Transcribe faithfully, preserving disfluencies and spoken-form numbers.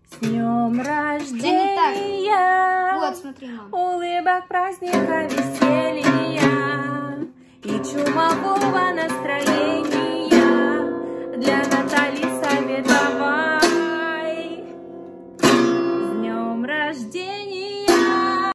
С днем рождения! Вот, смотри, мам. Улыбок, праздника, веселья и чумового